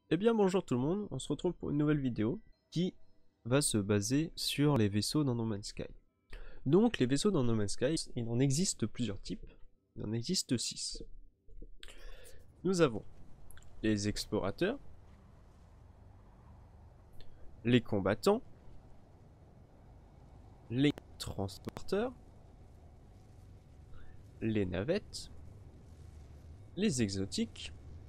Eh bien bonjour tout le monde, on se retrouve pour une nouvelle vidéo qui va se baser sur les vaisseaux dans No Man's Sky. Donc les vaisseaux dans No Man's Sky, il en existe plusieurs types, il en existe 6. Nous avons les explorateurs, les combattants, les transporteurs, les navettes, les exotiques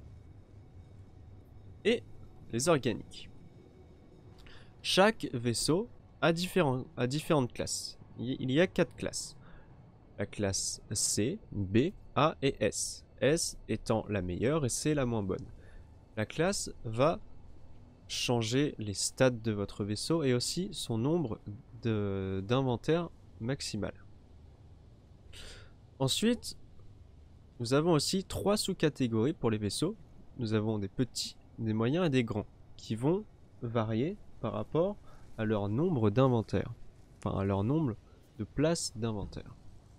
et les organiques. Chaque vaisseau a différentes classes. Il y a 4 classes. La classe C, B, A et S. S étant la meilleure et C la moins bonne. La classe va changer les stats de votre vaisseau et aussi son nombre d'inventaire maximal. Ensuite, nous avons aussi 3 sous-catégories pour les vaisseaux. Nous avons des petits, des moyens et des grands qui vont varier par rapport à leur nombre d'inventaire. Enfin, à leur nombre de places d'inventaire.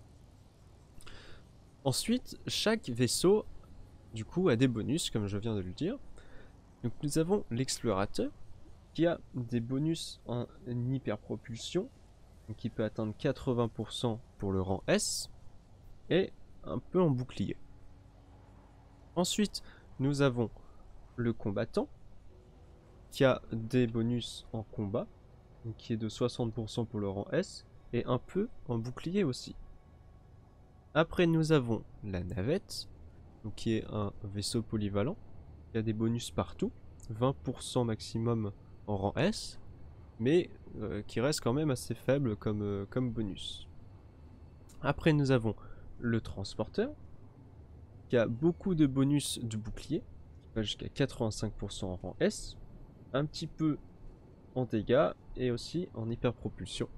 Ensuite, chaque vaisseau, du coup, a des bonus, comme je viens de le dire. Donc nous avons l'explorateur, qui a des bonus en hyperpropulsion, qui peut atteindre 80% pour le rang S, et un peu en bouclier. Ensuite, nous avons le combattant, qui a des bonus en combat, qui est de 60% pour le rang S, et un peu en bouclier aussi. Après, nous avons la navette, qui est un vaisseau polyvalent, qui a des bonus partout, 20% maximum en rang S, mais qui reste quand même assez faible comme bonus. Après, nous avons le transporteur, qui a beaucoup de bonus de bouclier, qui va jusqu'à 85% en rang S, un petit peu en dégâts et aussi en hyperpropulsion.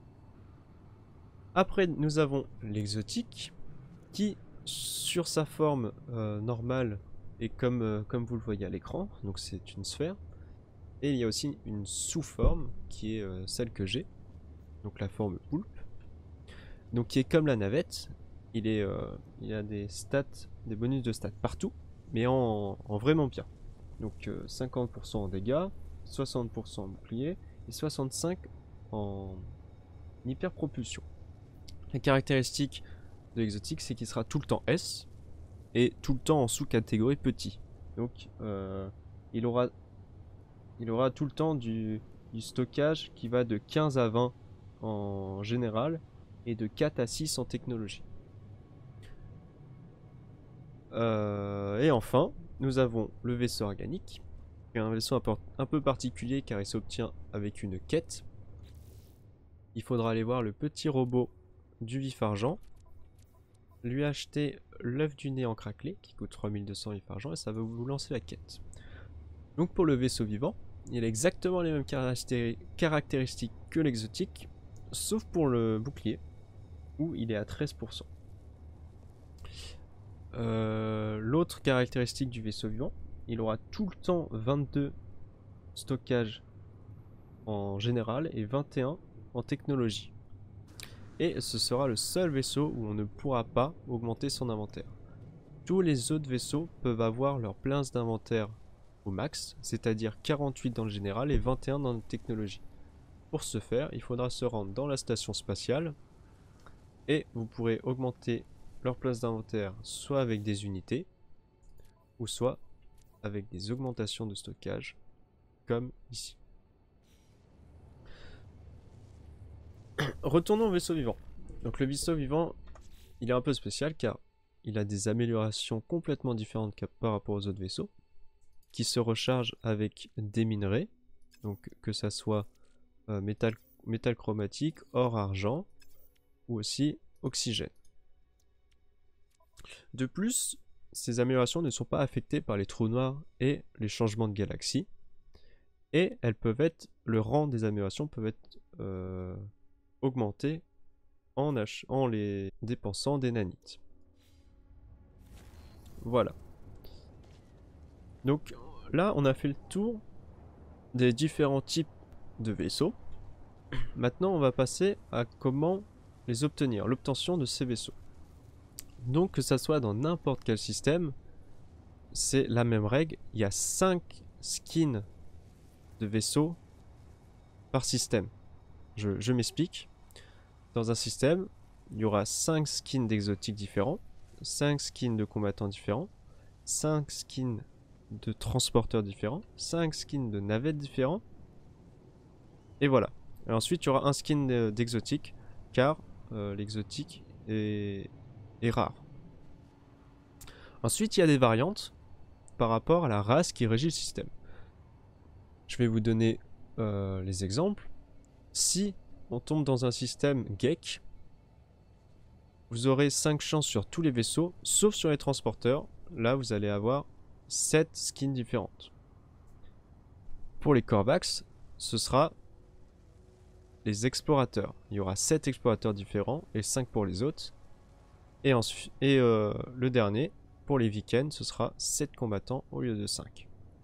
Après, nous avons l'exotique, qui, sur sa forme normale, est comme vous le voyez à l'écran, donc c'est une sphère. Et il y a aussi une sous-forme, qui est celle que j'ai, donc la forme poulpe. Donc qui est comme la navette, il y a des stats, des bonus de stats partout, mais en vraiment bien. Donc 50% en dégâts, 60% en bouclier, et 65% en hyper-propulsion. La caractéristique de l'exotique, c'est qu'il sera tout le temps S, et tout le temps en sous-catégorie petit. Donc il aura tout le temps du stockage qui va de 15 à 20 en général, et de 4 à 6 en technologie. Et enfin, nous avons le vaisseau organique, qui est un vaisseau un peu particulier car il s'obtient avec une quête. Il faudra aller voir le petit robot du vif argent, lui acheter l'œuf du néant craquelé qui coûte 3200 vif argent et ça va vous lancer la quête. Donc pour le vaisseau vivant, il a exactement les mêmes caractéristiques que l'exotique, sauf pour le bouclier, où il est à 13%. L'autre caractéristique du vaisseau vivant, il aura tout le temps 22 stockages en général et 21 en technologie. Et ce sera le seul vaisseau où on ne pourra pas augmenter son inventaire. Tous les autres vaisseaux peuvent avoir leur place d'inventaire au max, c'est-à-dire 48 dans le général et 21 dans la technologie. Pour ce faire, il faudra se rendre dans la station spatiale et vous pourrez augmenter leur place d'inventaire soit avec des unités ou soit avec des augmentations de stockage comme ici. Retournons au vaisseau vivant. Donc le vaisseau vivant, il est un peu spécial car il a des améliorations complètement différentes par rapport aux autres vaisseaux, qui se rechargent avec des minerais, donc que ça soit métal chromatique, or, argent, ou aussi oxygène. De plus, ces améliorations ne sont pas affectées par les trous noirs et les changements de galaxie, et elles peuvent être, le rang des améliorations peuvent être augmenté en les dépensant des nanites. Voilà. Donc là, on a fait le tour des différents types de vaisseaux. Maintenant, on va passer à comment les obtenir, l'obtention de ces vaisseaux. Donc que ça soit dans n'importe quel système, c'est la même règle. Il y a 5 skins de vaisseau par système. Je m'explique. Dans un système, il y aura 5 skins d'exotiques différents, 5 skins de combattants différents, 5 skins de transporteurs différents, 5 skins de navettes différents. Et voilà. Et ensuite, il y aura un skin d'exotique, car l'exotique est rare. Ensuite, il y a des variantes par rapport à la race qui régit le système. Je vais vous donner les exemples. Si on tombe dans un système Gek, vous aurez 5 chances sur tous les vaisseaux, sauf sur les transporteurs. Là, vous allez avoir 7 skins différentes. Pour les Korvax, ce sera les explorateurs. Il y aura 7 explorateurs différents et 5 pour les autres. Et le dernier, pour les Viken, ce sera 7 combattants au lieu de 5.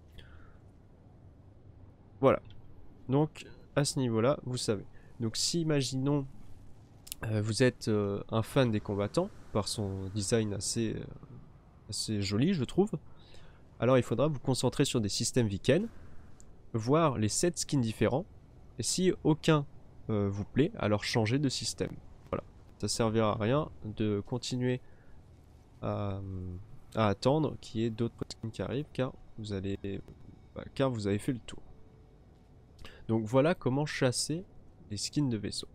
Voilà. Donc, à ce niveau-là, vous savez. Donc, si, imaginons, vous êtes un fan des combattants, par son design assez joli, je trouve, alors il faudra vous concentrer sur des systèmes Viken, voir les 7 skins différents, et si aucun vous plaît, alors changez de système. Voilà. Ça servira à rien de continuer à attendre qu'il y ait d'autres skins qui arrivent, car vous avez fait le tour. Donc voilà comment chasser les skins de vaisseaux.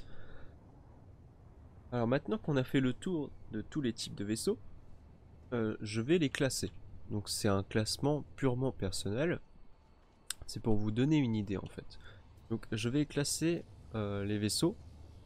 Alors maintenant qu'on a fait le tour de tous les types de vaisseaux, je vais les classer. Donc c'est un classement purement personnel. C'est pour vous donner une idée en fait. Donc je vais classer les vaisseaux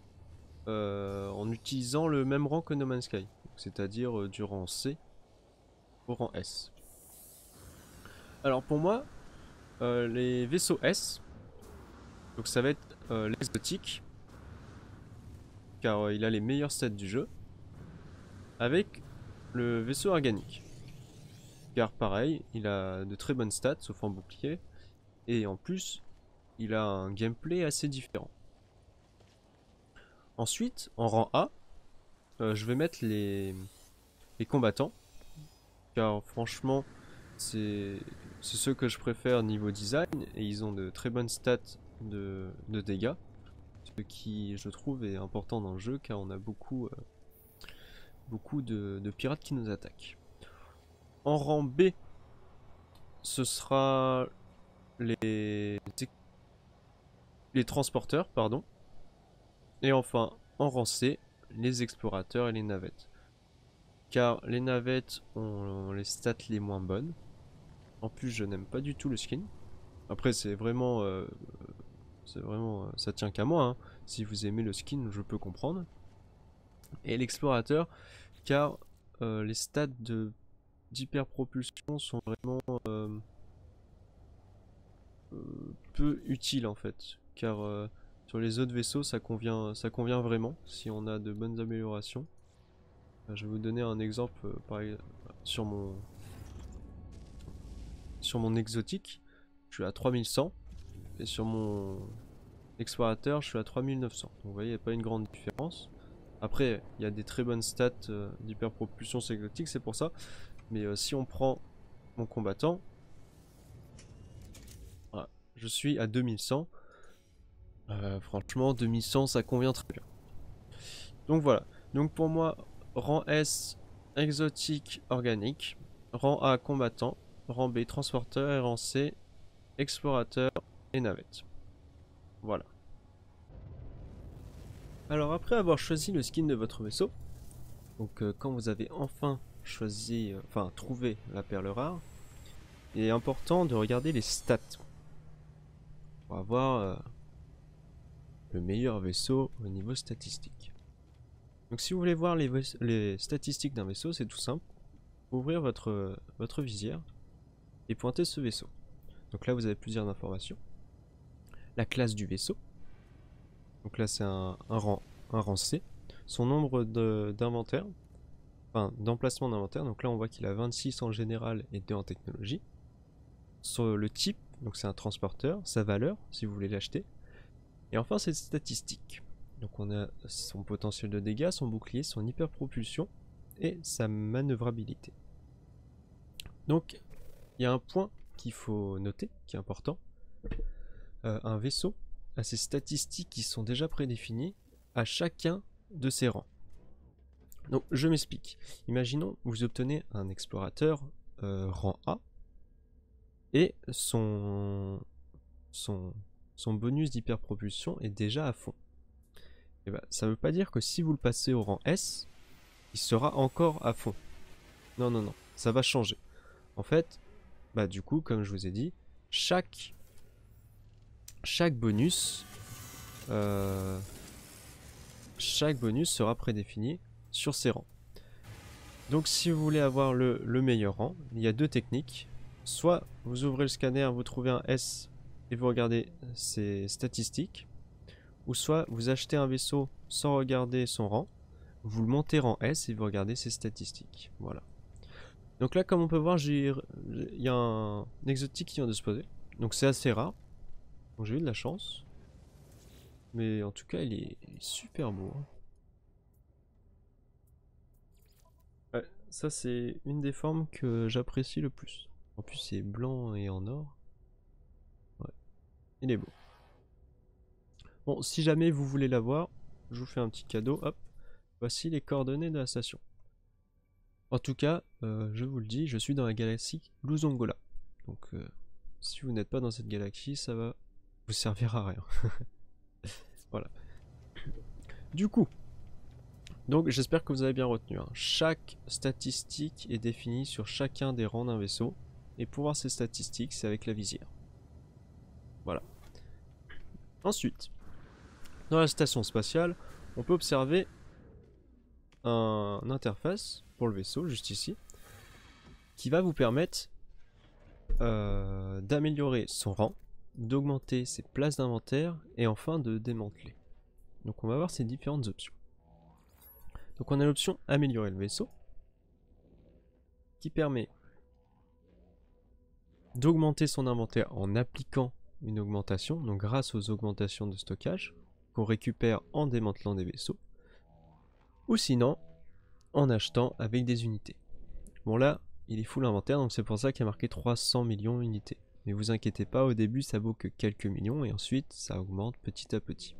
en utilisant le même rang que No Man's Sky. C'est-à-dire du rang C au rang S. Alors pour moi, les vaisseaux S, donc ça va être l'exotique, car il a les meilleurs stats du jeu, avec le vaisseau organique, car pareil, il a de très bonnes stats, sauf en bouclier, et en plus, il a un gameplay assez différent. Ensuite, en rang A, je vais mettre les combattants, car franchement, c'est ceux que je préfère niveau design, et ils ont de très bonnes stats de dégâts, ce qui, je trouve, est important dans le jeu, car on a beaucoup de pirates qui nous attaquent. En rang B, ce sera les transporteurs, pardon. Et enfin, en rang C, les explorateurs et les navettes. Car les navettes ont les stats les moins bonnes. En plus, je n'aime pas du tout le skin. Après, c'est vraiment, ça tient qu'à moi, hein. Si vous aimez le skin, je peux comprendre. Et l'explorateur, car les stats d'hyperpropulsion sont vraiment peu utiles en fait. Car sur les autres vaisseaux, ça convient vraiment si on a de bonnes améliorations. Je vais vous donner un exemple sur mon exotique, je suis à 3100 et sur mon explorateur, je suis à 3900. Donc vous voyez, il n'y a pas une grande différence. Après, il y a des très bonnes stats d'hyperpropulsion exotique, c'est pour ça. Mais si on prend mon combattant, voilà, je suis à 2100. Franchement, 2100, ça convient très bien. Donc voilà. Donc pour moi, rang S, exotique, organique. Rang A, combattant. Rang B, transporteur. Et rang C, explorateur et navette. Voilà. Alors après avoir choisi le skin de votre vaisseau, donc quand vous avez enfin choisi, trouvé la perle rare, il est important de regarder les stats pour avoir le meilleur vaisseau au niveau statistique. Donc si vous voulez voir les statistiques d'un vaisseau, c'est tout simple. Ouvrir votre visière et pointer ce vaisseau. Donc là vous avez plusieurs informations. La classe du vaisseau. Donc là c'est un rang C. Son nombre d'inventaire. Enfin d'emplacement d'inventaire. Donc là on voit qu'il a 26 en général et 2 en technologie. Sur le type, donc c'est un transporteur. Sa valeur si vous voulez l'acheter. Et enfin ses statistiques. Donc on a son potentiel de dégâts, son bouclier, son hyperpropulsion et sa manœuvrabilité. Donc il y a un point qu'il faut noter, qui est important, un vaisseau a ses statistiques qui sont déjà prédéfinies à chacun de ses rangs. Donc je m'explique. Imaginons vous obtenez un explorateur rang A et son bonus d'hyperpropulsion est déjà à fond. Et bah, ça ne veut pas dire que si vous le passez au rang S, il sera encore à fond. Non, non, non, ça va changer. En fait, bah du coup, comme je vous ai dit, chaque bonus sera prédéfini sur ses rangs. Donc si vous voulez avoir le meilleur rang, il y a deux techniques. Soit vous ouvrez le scanner, vous trouvez un S et vous regardez ses statistiques. Ou soit vous achetez un vaisseau sans regarder son rang, vous le montez rang S et vous regardez ses statistiques. Voilà. Donc là, comme on peut voir, il y a un exotique qui vient de se poser. Donc c'est assez rare. Donc j'ai eu de la chance. Mais en tout cas, il est super beau. Hein. Ouais, ça c'est une des formes que j'apprécie le plus. En plus, c'est blanc et en or. Ouais, il est beau. Bon, si jamais vous voulez l'avoir, je vous fais un petit cadeau. Hop, voici les coordonnées de la station. En tout cas, je vous le dis, je suis dans la galaxie Luzongola. Donc, si vous n'êtes pas dans cette galaxie, ça va vous servir à rien. Voilà. Du coup, donc j'espère que vous avez bien retenu. Hein. Chaque statistique est définie sur chacun des rangs d'un vaisseau. Et pour voir ces statistiques, c'est avec la visière. Voilà. Ensuite, dans la station spatiale, on peut observer une interface pour le vaisseau, juste ici, qui va vous permettre d'améliorer son rang, d'augmenter ses places d'inventaire et enfin de démanteler. Donc on va voir ces différentes options. Donc on a l'option améliorer le vaisseau, qui permet d'augmenter son inventaire en appliquant une augmentation, donc grâce aux augmentations de stockage qu'on récupère en démantelant des vaisseaux, ou sinon en achetant avec des unités. Bon là, il est full inventaire, donc c'est pour ça qu'il y a marqué 300 millions d'unités. Mais vous inquiétez pas, au début ça vaut que quelques millions et ensuite ça augmente petit à petit.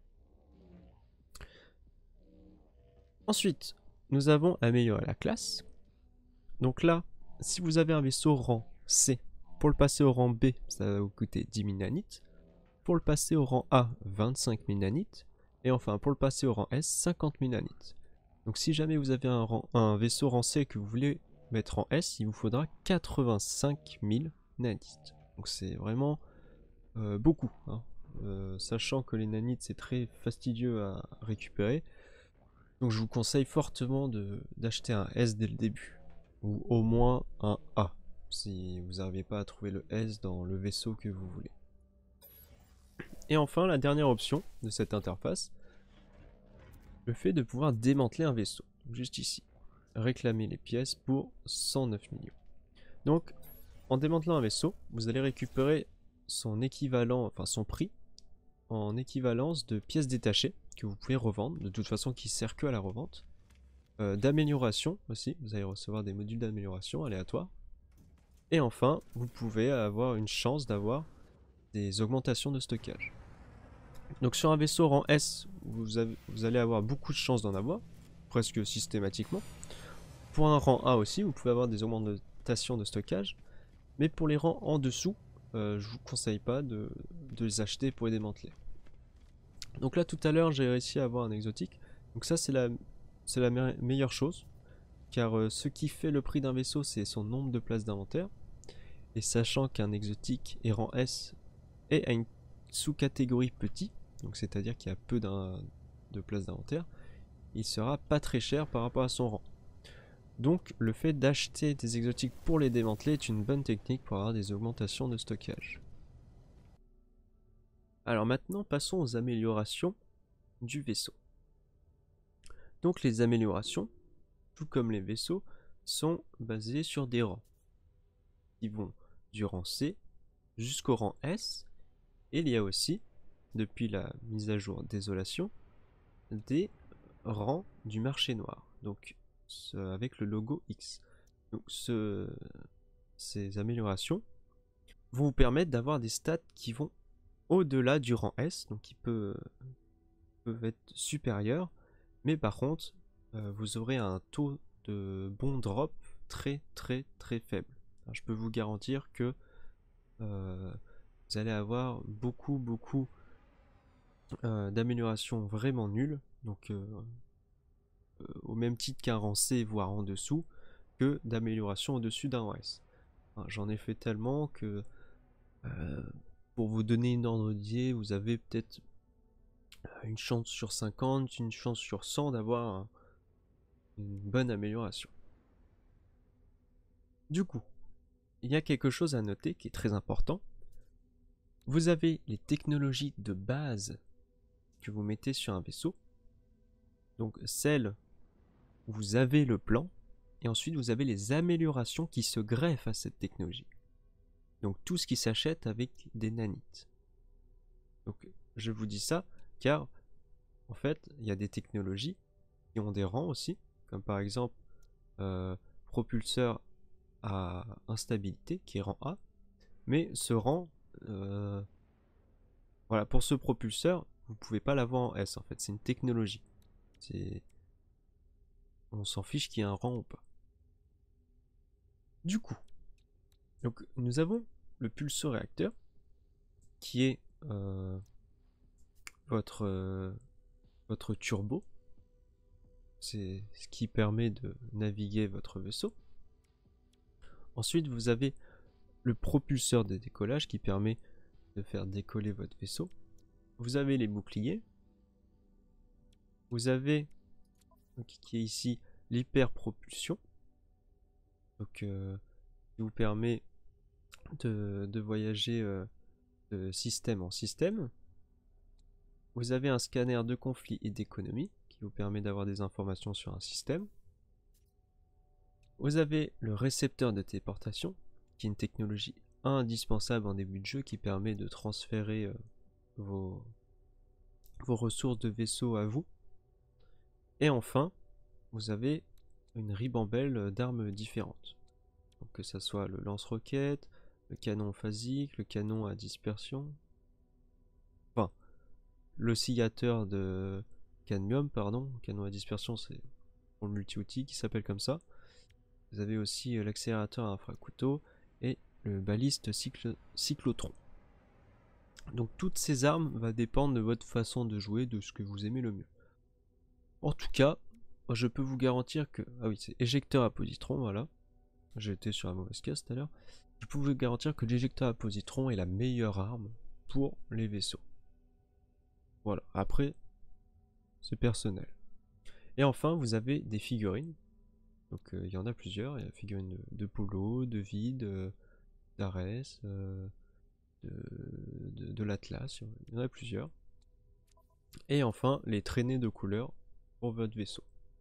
Ensuite, nous avons amélioré la classe. Donc là, si vous avez un vaisseau rang C, pour le passer au rang B, ça va vous coûter 10 000 nanites. Pour le passer au rang A, 25 000 nanites. Et enfin, pour le passer au rang S, 50 000 nanites. Donc si jamais vous avez un vaisseau rang C que vous voulez mettre en S, il vous faudra 85 000 nanites. Donc c'est vraiment beaucoup. Hein. Sachant que les nanites c'est très fastidieux à récupérer. Donc je vous conseille fortement d'acheter un S dès le début. Ou au moins un A. Si vous n'arrivez pas à trouver le S dans le vaisseau que vous voulez. Et enfin, la dernière option de cette interface, le fait de pouvoir démanteler un vaisseau. Juste ici. Réclamer les pièces pour 109 millions. Donc, en démantelant un vaisseau, vous allez récupérer son équivalent, enfin son prix, en équivalence de pièces détachées que vous pouvez revendre, de toute façon qui ne sert que à la revente. D'amélioration aussi, vous allez recevoir des modules d'amélioration aléatoires. Et enfin, vous pouvez avoir une chance d'avoir des augmentations de stockage. Donc sur un vaisseau rang S, vous allez avoir beaucoup de chances d'en avoir, presque systématiquement. Pour un rang A aussi, vous pouvez avoir des augmentations de stockage. Mais pour les rangs en dessous, je vous conseille pas de les acheter pour les démanteler. Donc là tout à l'heure j'ai réussi à avoir un exotique. Donc ça c'est la meilleure chose. Car ce qui fait le prix d'un vaisseau c'est son nombre de places d'inventaire. Et sachant qu'un exotique est rang S et a une sous-catégorie petit, donc c'est-à-dire qu'il y a peu de places d'inventaire, il sera pas très cher par rapport à son rang. Donc le fait d'acheter des exotiques pour les démanteler est une bonne technique pour avoir des augmentations de stockage. Alors maintenant passons aux améliorations du vaisseau. Donc les améliorations, tout comme les vaisseaux, sont basées sur des rangs. Qui vont du rang C jusqu'au rang S. Et il y a aussi, depuis la mise à jour Désolation, des rangs du marché noir. Donc avec le logo X. Donc ces améliorations vont vous permettre d'avoir des stats qui vont au-delà du rang S, donc qui peuvent être supérieurs, mais par contre, vous aurez un taux de bon drop très faible. Alors, je peux vous garantir que vous allez avoir beaucoup d'améliorations vraiment nulles, donc au même titre qu'un rang C, voire en dessous, que d'amélioration au-dessus d'un rang S. Enfin, j'en ai fait tellement que, pour vous donner une ordre d'idée, vous avez peut-être une chance sur 50, une chance sur 100 d'avoir une bonne amélioration. Du coup, il y a quelque chose à noter qui est très important. Vous avez les technologies de base que vous mettez sur un vaisseau, donc celles où vous avez le plan, et ensuite vous avez les améliorations qui se greffent à cette technologie. Donc tout ce qui s'achète avec des nanites. Donc je vous dis ça car en fait il y a des technologies qui ont des rangs aussi, comme par exemple propulseur à instabilité qui est rang A, mais ce rang, voilà, pour ce propulseur vous pouvez pas l'avoir en S en fait, c'est une technologie. On s'en fiche qu'il y ait un rang ou pas. Du coup, donc nous avons le pulso-réacteur qui est votre turbo. C'est ce qui permet de naviguer votre vaisseau. Ensuite, vous avez le propulseur de décollage qui permet de faire décoller votre vaisseau. Vous avez les boucliers. Vous avez, donc, qui est ici, l'hyperpropulsion. Donc, qui vous permet de voyager de système en système. Vous avez un scanner de conflit et d'économie qui vous permet d'avoir des informations sur un système. Vous avez le récepteur de téléportation, qui est une technologie indispensable en début de jeu qui permet de transférer vos ressources de vaisseau à vous. Et enfin, vous avez une ribambelle d'armes différentes. Donc, que ce soit le lance-roquette, le canon phasique, le canon à dispersion, enfin, l'oscillateur de cadmium, pardon, canon à dispersion c'est pour le multi-outil qui s'appelle comme ça. Vous avez aussi l'accélérateur à infra-couteau et le baliste cyclotron. Donc toutes ces armes vont dépendre de votre façon de jouer, de ce que vous aimez le mieux. En tout cas, je peux vous garantir que... Ah oui, c'est éjecteur à positron, voilà. J'ai été sur la mauvaise case tout à l'heure. Je peux vous garantir que l'éjecteur à positron est la meilleure arme pour les vaisseaux. Voilà, après, c'est personnel. Et enfin, vous avez des figurines. Donc il y en a plusieurs. Il y a la figurine de Polo, de Vide, d'Ares, de l'Atlas. Il y en a plusieurs. Et enfin, les traînées de couleurs pour votre vaisseau.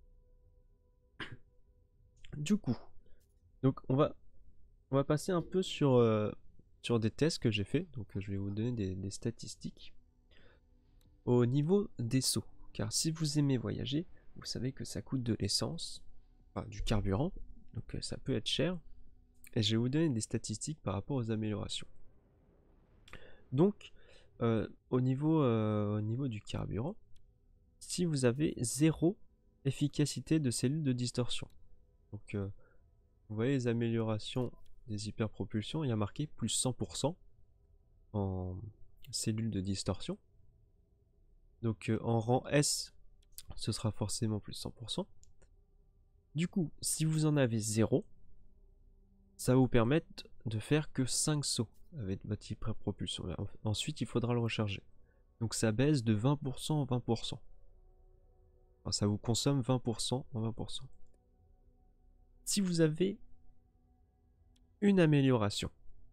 Du coup, donc on va passer un peu sur des tests que j'ai fait. Donc je vais vous donner des statistiques. Au niveau des sauts, car si vous aimez voyager, vous savez que ça coûte de l'essence, enfin du carburant, donc ça peut être cher. Et je vais vous donner des statistiques par rapport aux améliorations. Donc, au niveau du carburant, si vous avez 0 efficacité de cellules de distorsion, donc vous voyez les améliorations des hyperpropulsions, il y a marqué plus 100% en cellules de distorsion. Donc en rang S, ce sera forcément plus 100%. Du coup, si vous en avez 0, ça va vous permettre de faire que 5 sauts avec votre hyperpropulsion. Ensuite, il faudra le recharger. Donc ça baisse de 20% en 20%. Enfin, ça vous consomme 20% en 20%. Si vous avez une amélioration,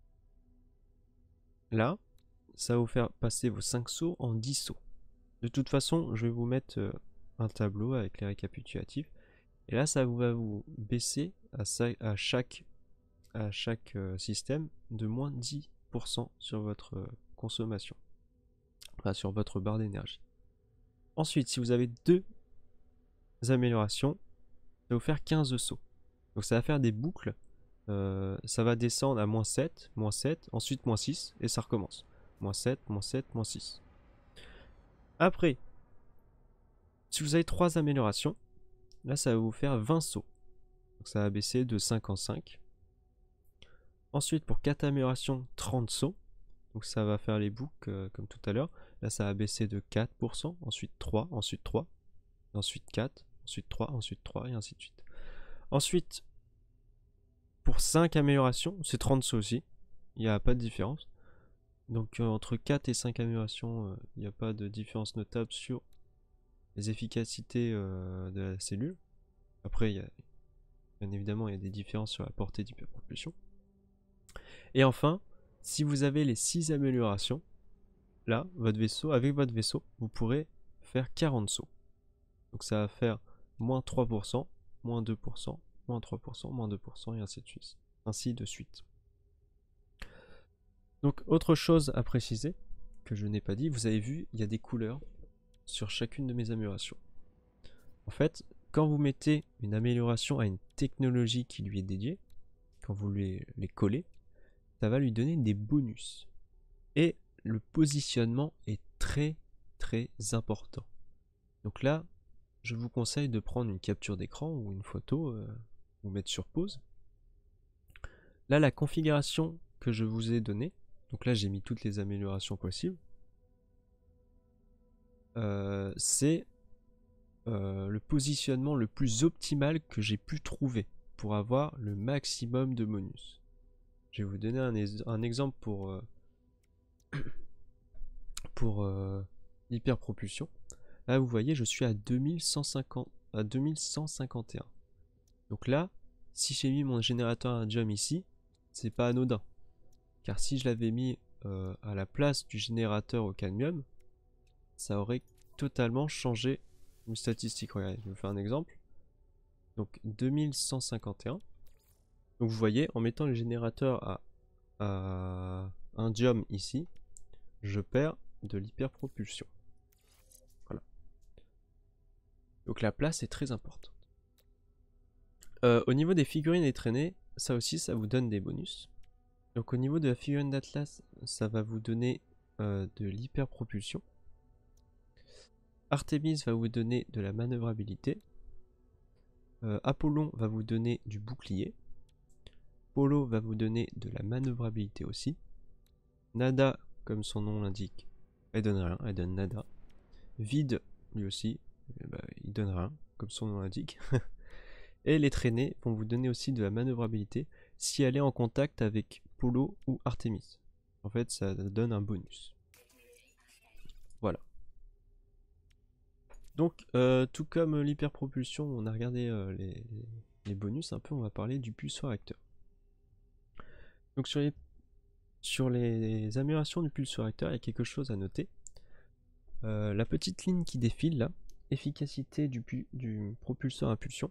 là, ça va vous faire passer vos 5 sauts en 10 sauts. De toute façon, je vais vous mettre un tableau avec les récapitulatifs. Et là, ça va vous baisser à chaque système de moins 10% sur votre consommation. Enfin, sur votre barre d'énergie. Ensuite, si vous avez 2 améliorations, ça va vous faire 15 sauts. Donc ça va faire des boucles ça va descendre à -7, ensuite -6, et ça recommence. -7, -7, -6. Après, si vous avez 3 améliorations, là ça va vous faire 20 sauts. Donc ça va baisser de 5 en 5. Ensuite, pour 4 améliorations, 30 sauts. Donc ça va faire les boucles comme tout à l'heure. Là ça va baisser de 4%, ensuite 3, ensuite 3, ensuite 4, ensuite 3, ensuite 3, et ainsi de suite. Ensuite, pour 5 améliorations, c'est 30 sauts aussi. Il n'y a pas de différence. Donc entre 4 et 5 améliorations, il n'y a pas de différence notable sur les efficacités de la cellule. Après, bien évidemment, il y a des différences sur la portée d'hyperpropulsion. Et enfin, si vous avez les 6 améliorations, là, avec votre vaisseau, vous pourrez faire 40 sauts. Donc ça va faire -3%, -2%, -3%, -2%, et ainsi de suite. Donc autre chose à préciser, que je n'ai pas dit, vous avez vu, il y a des couleurs sur chacune de mes améliorations. En fait, quand vous mettez une amélioration à une technologie qui lui est dédiée, quand vous les collez, ça va lui donner des bonus. Et le positionnement est très très important. Donc là, je vous conseille de prendre une capture d'écran ou une photo, vous mettre sur pause. Là, la configuration que je vous ai donnée, donc là j'ai mis toutes les améliorations possibles, c'est le positionnement le plus optimal que j'ai pu trouver pour avoir le maximum de bonus. Je vais vous donner un exemple pour l'hyperpropulsion. Là vous voyez, je suis à 2151. Donc là, si j'ai mis mon générateur à indium ici, c'est pas anodin. Car si je l'avais mis à la place du générateur au cadmium, ça aurait totalement changé une statistique. Regardez, je vais vous faire un exemple. Donc 2151. Donc vous voyez, en mettant le générateur à indium ici, je perds de l'hyperpropulsion. Voilà. Donc la place est très importante. Au niveau des figurines et traînées, ça aussi, ça vous donne des bonus. Donc au niveau de la figurine d'Atlas, ça va vous donner de l'hyperpropulsion. Artemis va vous donner de la manœuvrabilité. Apollon va vous donner du bouclier. Polo va vous donner de la manœuvrabilité aussi. Nada, comme son nom l'indique, elle donne rien, elle donne nada. Vide, lui aussi, il donne rien, comme son nom l'indique. Et les traînées vont vous donner aussi de la manœuvrabilité si elle est en contact avec Polo ou Artemis. En fait, ça donne un bonus. Voilà. Donc, tout comme l'hyperpropulsion, on a regardé les bonus un peu, on va parler du pulsoréacteur. Donc sur les améliorations du pulsoréacteur, il y a quelque chose à noter. La petite ligne qui défile là, efficacité du propulseur à impulsion.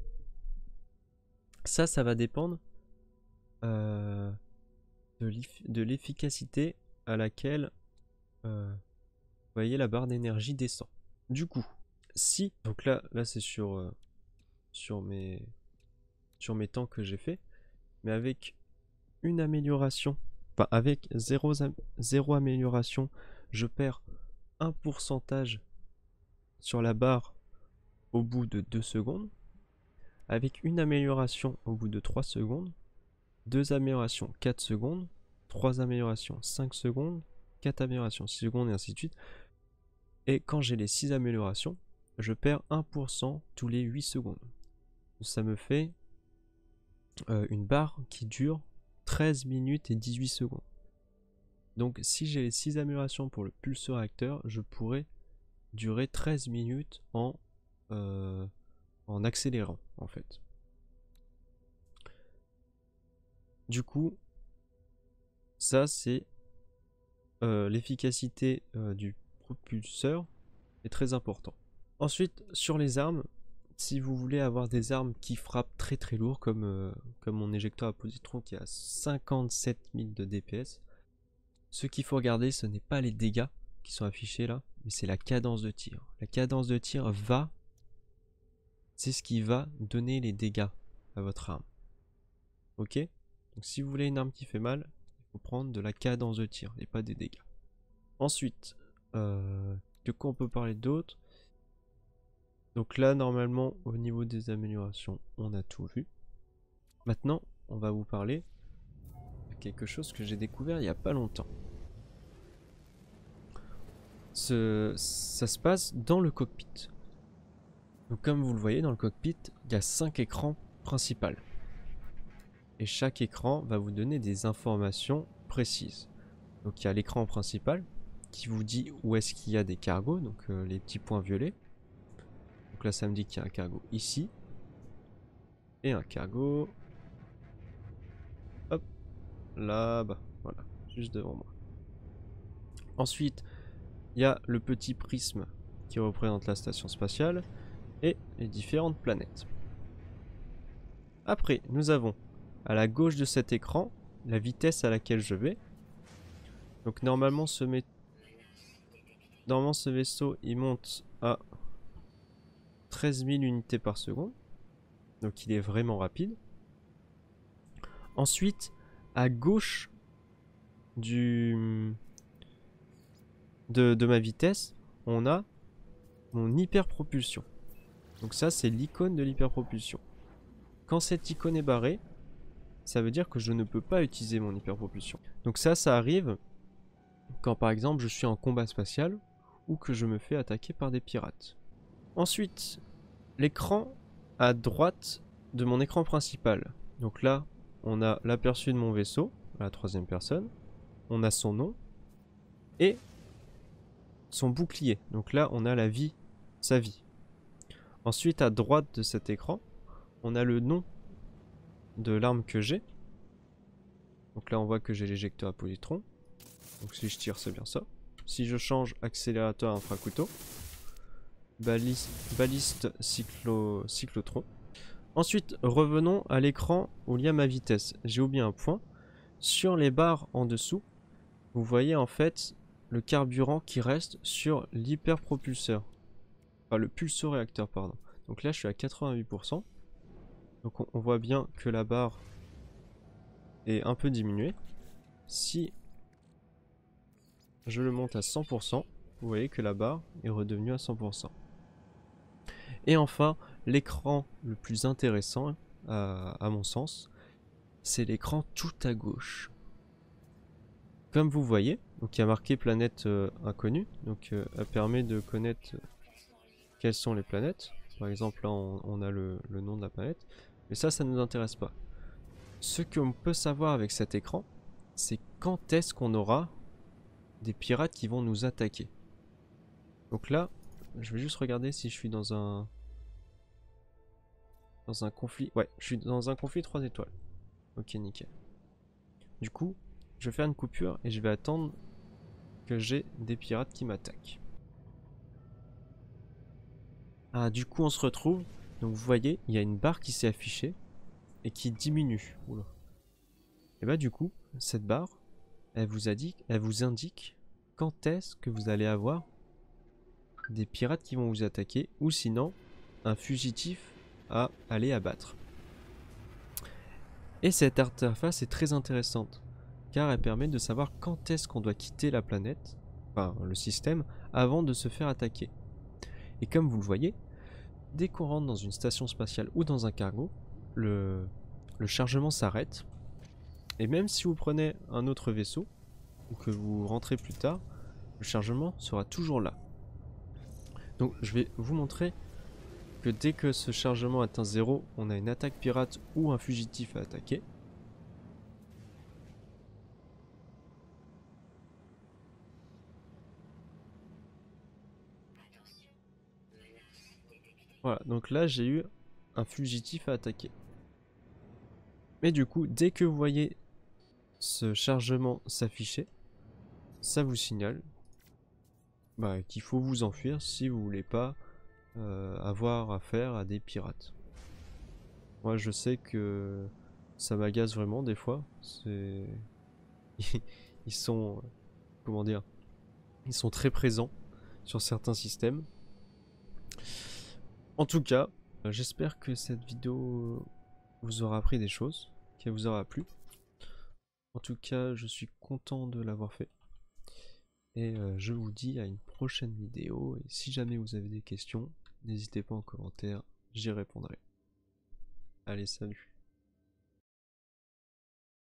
Ça va dépendre de l'efficacité à laquelle vous voyez la barre d'énergie descend. Du coup, si, donc là c'est sur mes temps que j'ai fait, mais avec une amélioration, enfin avec 0 amélioration, je perds un pourcentage sur la barre au bout de 2 secondes. Avec une amélioration au bout de 3 secondes, 2 améliorations 4 secondes, 3 améliorations 5 secondes, 4 améliorations 6 secondes, et ainsi de suite. Et quand j'ai les 6 améliorations, je perds 1% tous les 8 secondes. Ça me fait une barre qui dure 13 minutes et 18 secondes. Donc si j'ai les 6 améliorations pour le pulsoréacteur, je pourrais durer 13 minutes en accélérant en fait. Du coup, ça c'est l'efficacité du propulseur est très important. Ensuite, sur les armes, si vous voulez avoir des armes qui frappent très très lourd, comme mon éjecteur à positron qui a 57 000 de DPS, ce qu'il faut regarder, ce n'est pas les dégâts qui sont affichés là, mais c'est la cadence de tir. La cadence de tir c'est ce qui va donner les dégâts à votre arme. Ok? Donc si vous voulez une arme qui fait mal, il faut prendre de la cadence de tir et pas des dégâts. Ensuite, de quoi on peut parler d'autre? Donc là, normalement, au niveau des améliorations, on a tout vu. Maintenant, on va vous parler de quelque chose que j'ai découvert il n'y a pas longtemps. Ça se passe dans le cockpit. Donc comme vous le voyez, dans le cockpit, il y a 5 écrans principaux. Et chaque écran va vous donner des informations précises. Donc il y a l'écran principal qui vous dit où est-ce qu'il y a des cargos, donc les petits points violets. Donc là ça me dit qu'il y a un cargo ici. Et un cargo... hop, là-bas, voilà, juste devant moi. Ensuite, il y a le petit prisme qui représente la station spatiale et les différentes planètes. Après, nous avons à la gauche de cet écran la vitesse à laquelle je vais. Donc normalement ce vaisseau il monte à 13 000 unités par seconde. Donc il est vraiment rapide. Ensuite, à gauche de ma vitesse, on a mon hyperpropulsion. Donc ça c'est l'icône de l'hyperpropulsion. Quand cette icône est barrée, ça veut dire que je ne peux pas utiliser mon hyperpropulsion. Donc ça arrive quand par exemple je suis en combat spatial ou que je me fais attaquer par des pirates. Ensuite, l'écran à droite de mon écran principal. Donc là, on a l'aperçu de mon vaisseau, à la troisième personne. On a son nom et son bouclier. Donc là, on a la vie, sa vie. Ensuite, à droite de cet écran, on a le nom de l'arme que j'ai. Donc là, on voit que j'ai l'éjecteur à positron. Donc si je tire, c'est bien ça. Si je change accélérateur infracouteau, baliste cyclotron. Ensuite, revenons à l'écran où il y a ma vitesse. J'ai oublié un point. Sur les barres en dessous, vous voyez en fait le carburant qui reste sur l'hyperpropulseur. Enfin, le pulso-réacteur, pardon. Donc là, je suis à 88%. Donc on voit bien que la barre est un peu diminuée. Si je le monte à 100%, vous voyez que la barre est redevenue à 100%. Et enfin, l'écran le plus intéressant, à mon sens, c'est l'écran tout à gauche. Comme vous voyez, donc il y a marqué planète inconnue, donc elle permet de connaître quelles sont les planètes. Par exemple là on a le nom de la planète, mais ça ne nous intéresse pas. Ce qu'on peut savoir avec cet écran, c'est quand est-ce qu'on aura des pirates qui vont nous attaquer. Donc là, je vais juste regarder si je suis dans un conflit. Ouais, je suis dans un conflit 3 étoiles. Ok, nickel. Du coup, je vais faire une coupure et je vais attendre que j'ai des pirates qui m'attaquent. Ah, du coup, on se retrouve. Donc, vous voyez, il y a une barre qui s'est affichée et qui diminue. Oula. Et bah, du coup, cette barre, elle vous indique quand est-ce que vous allez avoir des pirates qui vont vous attaquer ou sinon un fugitif à aller abattre. Et cette interface est très intéressante car elle permet de savoir quand est-ce qu'on doit quitter la planète, enfin le système, avant de se faire attaquer. Et comme vous le voyez, dès qu'on rentre dans une station spatiale ou dans un cargo, le chargement s'arrête. Et même si vous prenez un autre vaisseau ou que vous rentrez plus tard, le chargement sera toujours là. Donc je vais vous montrer que dès que ce chargement atteint 0, on a une attaque pirate ou un fugitif à attaquer. Voilà, donc là j'ai eu un fugitif à attaquer. Mais du coup, dès que vous voyez ce chargement s'afficher, ça vous signale qu'il faut vous enfuir si vous voulez pas avoir affaire à des pirates. Moi je sais que ça m'agace vraiment des fois. Ils sont... comment dire? Ils sont très présents sur certains systèmes. En tout cas, j'espère que cette vidéo vous aura appris des choses, qu'elle vous aura plu. En tout cas, je suis content de l'avoir fait. Et je vous dis à une prochaine vidéo. Et si jamais vous avez des questions, n'hésitez pas en commentaire, j'y répondrai. Allez, salut!